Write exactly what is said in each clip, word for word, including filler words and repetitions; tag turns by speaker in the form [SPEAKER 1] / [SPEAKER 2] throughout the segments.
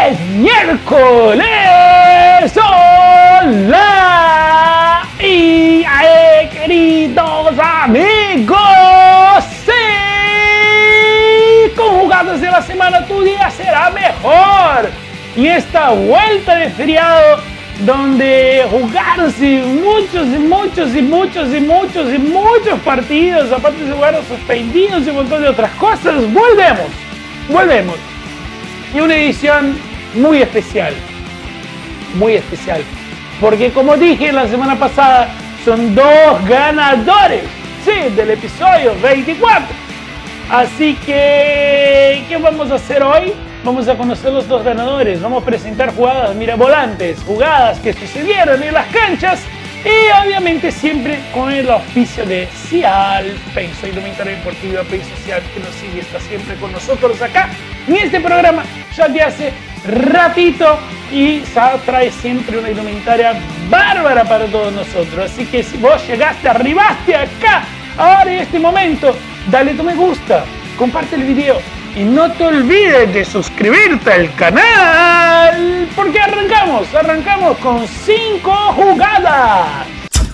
[SPEAKER 1] es miércoles. Hola y eh, queridos amigos, sí, con jugadas de la semana tu día será mejor. Y esta vuelta de feriado donde jugaronse muchos y muchos y muchos y muchos y muchos partidos, aparte de jugar suspendidos y un montón de otras cosas, volvemos, volvemos. Y una edición muy especial, muy especial, porque como dije la semana pasada, son dos ganadores, sí, del episodio veinticuatro. Así que, ¿qué vamos a hacer hoy? Vamos a conocer los dos ganadores, vamos a presentar jugadas mirabolantes, jugadas que sucedieron en las canchas y obviamente siempre con el auspicio de Cial, Penso Indumentaria Deportiva, Penso Cial, que nos sigue, está siempre con nosotros acá en este programa ya de hace ratito y trae siempre una indumentaria bárbara para todos nosotros. Así que si vos llegaste, arribaste acá, ahora en este momento, dale tu me gusta, comparte el video. Y no te olvides de suscribirte al canal, porque arrancamos, arrancamos con cinco jugadas.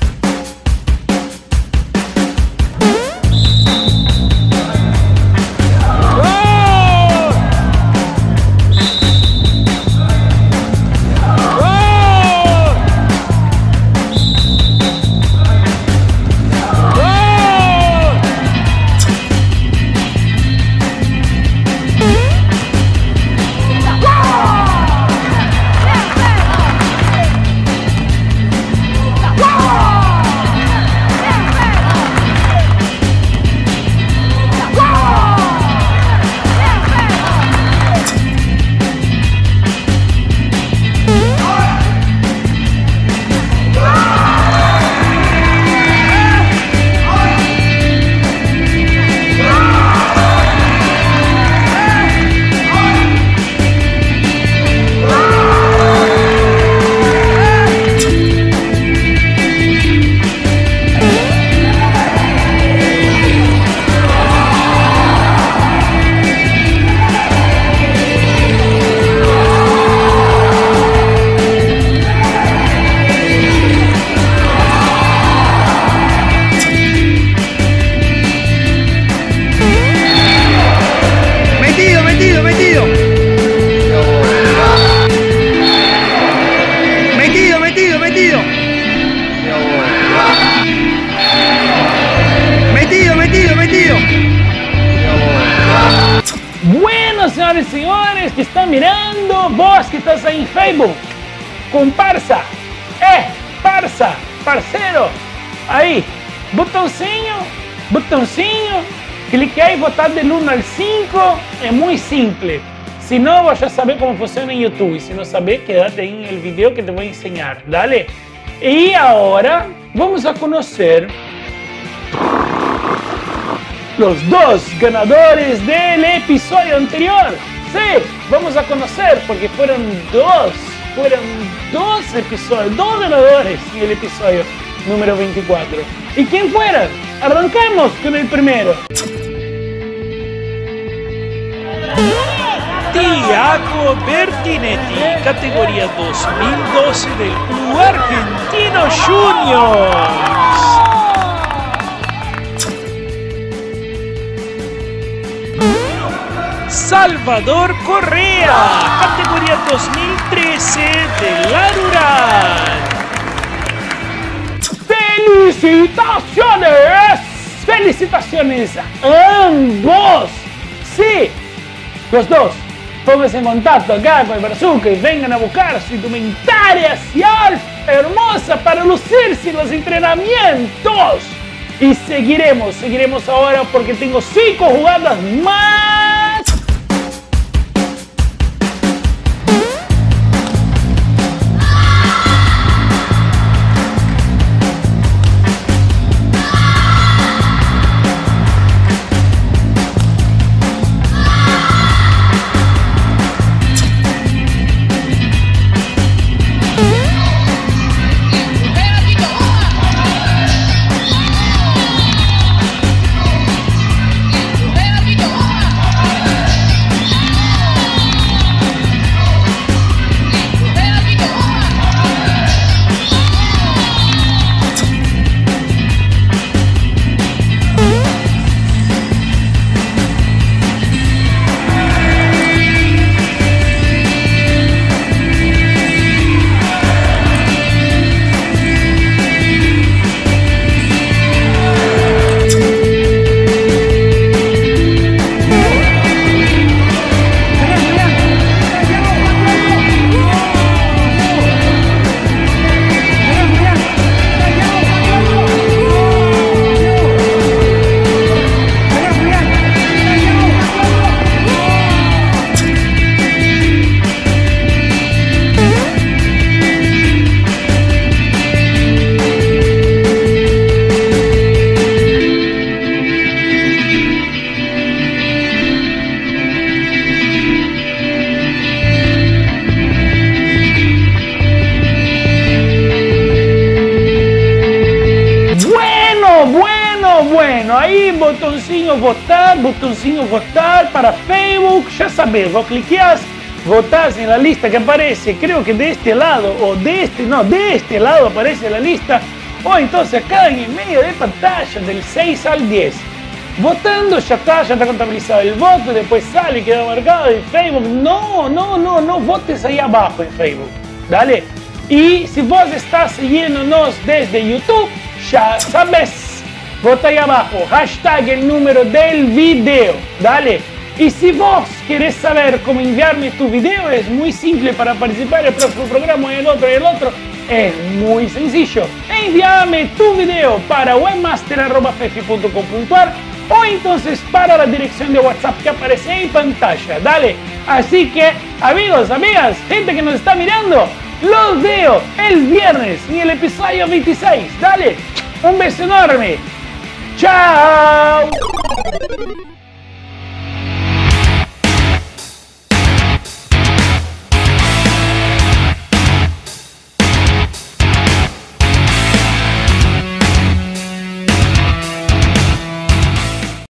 [SPEAKER 1] Señores y señores que están mirando, vos que estás ahí en Facebook, comparsa, eh, parça, parceiro, aí, botãozinho, botãozinho, clique aí, votar del uno al cinco, é muito simples. Si no, vas a saber cómo funciona en YouTube, y si no sabes, quédate ahí en el video que te voy a enseñar, dale. Y ahora vamos a conocer los dos ganadores del episodio anterior. Sí, vamos a conocer porque fueron dos, fueron dos episodios, dos ganadores en el episodio número veinticuatro. ¿Y quién fueron? Arrancamos con el primero.
[SPEAKER 2] Tiago Bertinetti, categoría dos mil doce del Club Argentino Juniors. Salvador Correa, categoría dos mil trece de La Rural.
[SPEAKER 1] ¡Felicitaciones! ¡Felicitaciones a ambos! Sí, los dos. Pónganse en contacto acá con el Brazuca y vengan a buscar su indumentaria Cial hermosa para lucirse en los entrenamientos. Y seguiremos, seguiremos ahora porque tengo cinco jugadas más. botoncillo votar, botoncillo votar para Facebook. Ya sabes, vos cliqueás, votás en la lista que aparece, creo que de este lado, o de este, no, de este lado aparece la lista. O entonces acá en el medio de pantalla, del seis al diez. Votando, ya está, ya está contabilizado el voto, después sale y queda marcado en Facebook. No, no, no, no votes ahí abajo en Facebook. Dale. Y si vos estás siguiéndonos desde YouTube, ya sabes, vota ahí abajo, hashtag el número del video. Dale. Y si vos querés saber cómo enviarme tu video, es muy simple para participar en el próximo programa, en el otro y el otro. Es muy sencillo. Envíame tu video para webmaster arroba fefi punto com punto ar o entonces para la dirección de WhatsApp que aparece en pantalla. Dale. Así que, amigos, amigas, gente que nos está mirando, los veo el viernes en el episodio veintiséis. Dale. Un beso enorme. Chao.